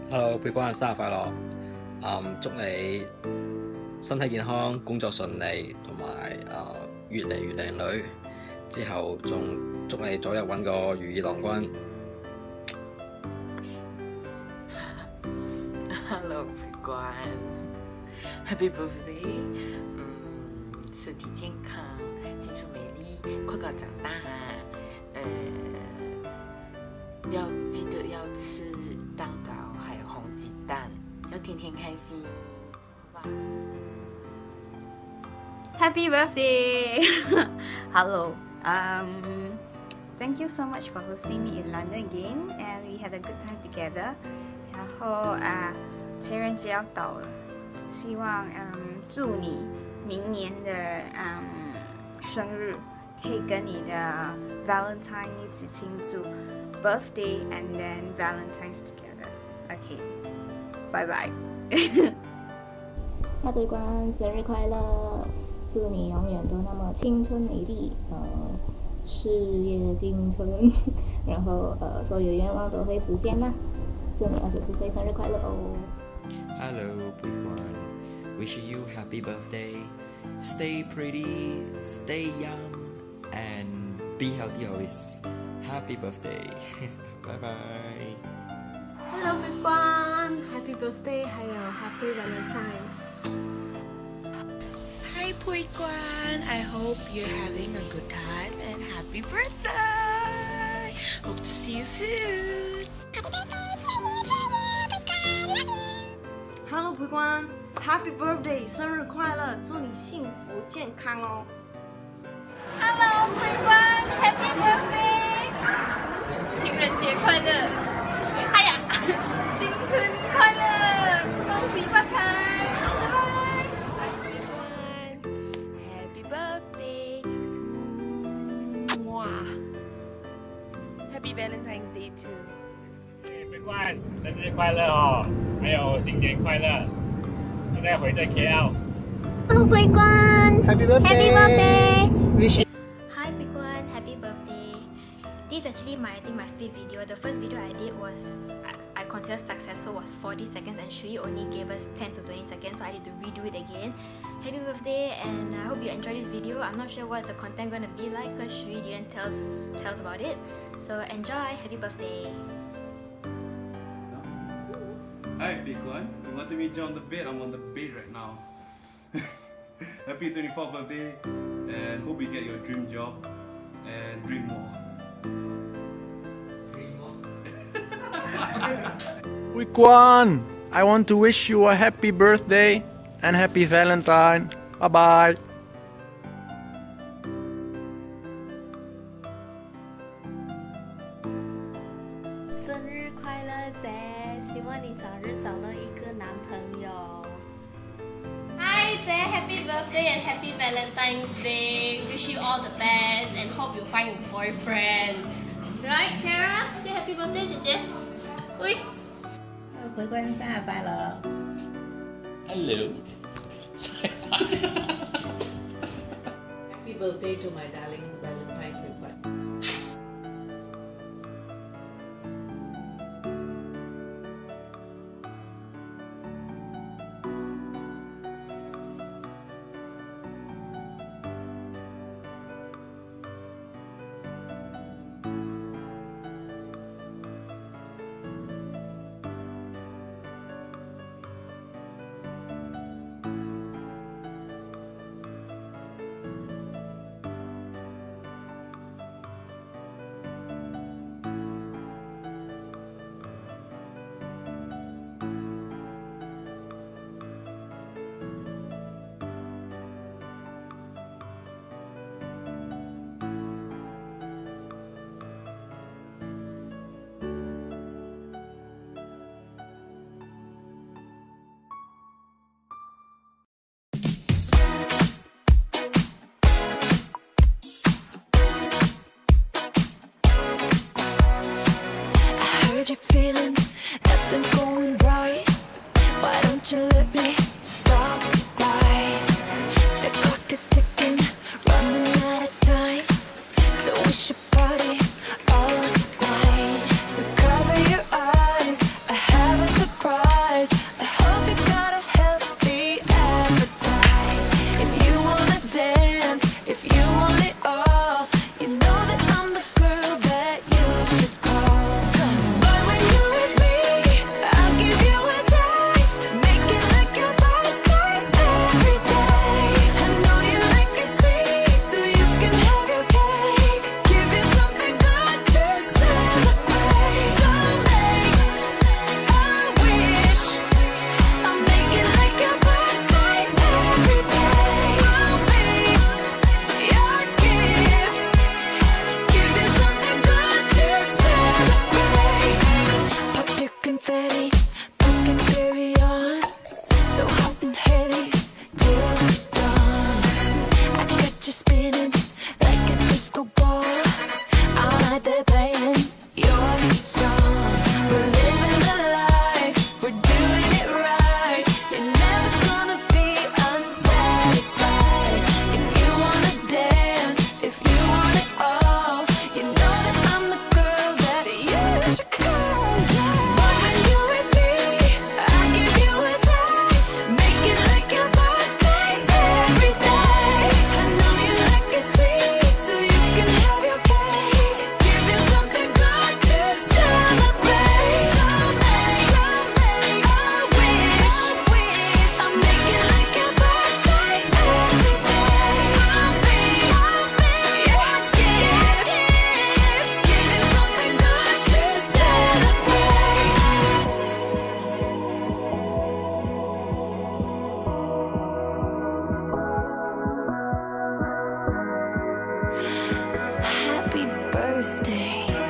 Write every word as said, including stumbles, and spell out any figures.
Hello，佩關生日快樂！嗯，祝你身體健康，工作順利，同埋誒越嚟越靚女。之後仲祝你早日揾個如意郎君。 Hello, Pui Kuan. Happy birthday. 嗯，身体健康，青春美丽，快高长大。呃，要记得要吃蛋糕，还有红鸡蛋，要天天开心。好吧 Happy birthday! Hello. Um, thank you so much for hosting me in London again, and we had a good time together. 然后啊，情人节要到了，希望嗯祝你明年的嗯生日可以跟你的 Valentine 一起庆祝 birthday and then Valentine's together. Okay, bye bye. 大龟关生日快乐！祝你永远都那么青春美丽，呃，事业进程，然后呃，所有愿望都会实现啦！祝你二十四岁生日快乐哦 Hello, Pui Kuan. Wishing you happy birthday. Stay pretty, stay young, and be healthy always. Happy birthday. Bye bye. Hello, Pui Kuan. Happy birthday 还有 Happy Valentine. Hi, Pui Kuan. I hope you're having a good time and happy birthday. Hope to see you soon. Hello, Pui Kuan. Happy birthday， 生日快乐！祝你幸福健康哦。 Hello, Pui Kuan. Happy birthday! 情人节快乐！哎呀，新春快乐！恭喜发财！拜拜。 Happy birthday. Mwah. Happy Valentine's Day too. 佩冠，生日快乐哦！还有新年快乐！现在回在 K L。 Hello, Pui Kuan. Happy birthday. Happy birthday. Wish you Hi, Pui Kuan. Happy birthday. This is actually my, I think my fifth video. The first video I did was, I, I considered successful, was forty seconds, and Shui only gave us ten to twenty seconds, so I need to redo it again. Happy birthday, and I hope you enjoyed this video. I'm not sure what's the content going to be like because Shui didn't tell us, tell us about it. So enjoy. Happy birthday. Hi, Big One. You wanted me to jump on the bed? I'm on the bed right now. Happy twenty-fourth birthday, and hope you get your dream job and dream more. Dream more. Pui Kuan, I want to wish you a happy birthday and happy Valentine. Bye bye. 生日快乐，姐！希望你早日找到一个男朋友。 Hi, Zay. Happy birthday and happy Valentine's Day. Wish you all the best and hope you find a boyfriend. Right, Kara? Say happy birthday, 姐姐。喂。 Pui Kuan 生日快乐。 Hello. Happy birthday to my darling Valentine, Pui Kuan. happy birthday.